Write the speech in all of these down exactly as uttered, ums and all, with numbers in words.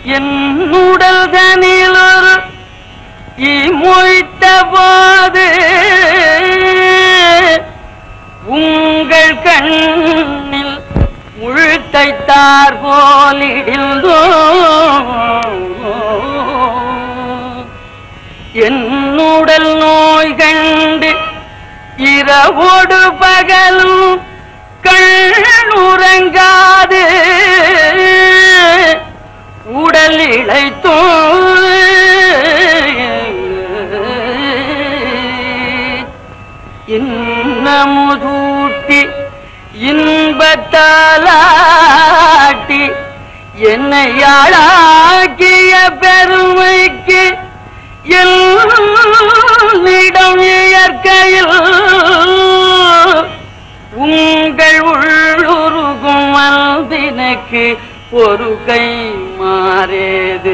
என் உடல் தனிலொரு இமொய்த்த போது உங்கள் கண்ணில் முழுத்தைத்தார் போலிடிந்தோ என்னுடல் நோய் கண்டு இரவோடு பகலும் கண் உறங்காது உடல் இழைத்தோ இன்னமுதூட்டி இன்பத்தாலாட்டி என்னை ஆளாக்கிய பெருமைக்கு என்னிடம் இயற்கையில் உங்கள் உள்ளுருகும் அன்பினுக்கு ஒரு கை மாறேது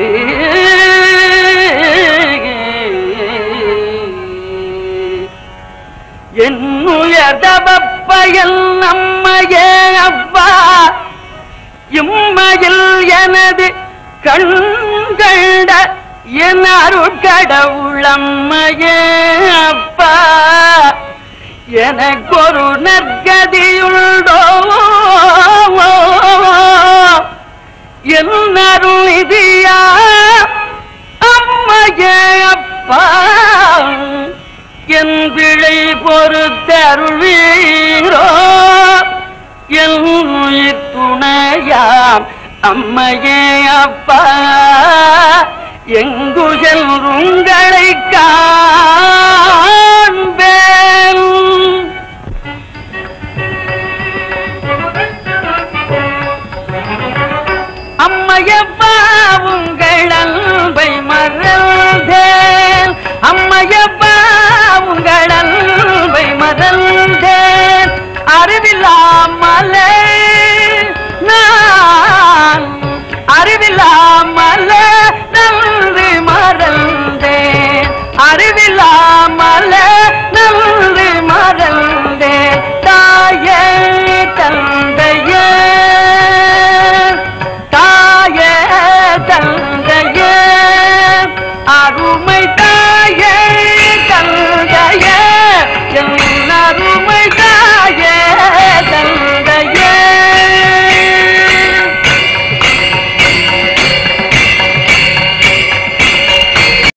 என்னுயர் தபப்பயல் நம்மையே அப்பா இம்மையில் எனது கண்கண்ட என் அருட்கடவுளம்மையே அப்பா எனக்கொரு நற்கதியுண்டோ என் அருளிதியா அம்மையே அப்பா என் பிழை பொறுத்தருள்வீரோ என் உயிர் துணையாம் அம்மையே அப்பா எங்கு செல்லுங்களை காண்பேன் அம்மையப்பா உங்கள் அன்பை மறந்தேன் அம்மையப்பா உங்கள் அன்பை மறந்தேன் அறிவில்லாம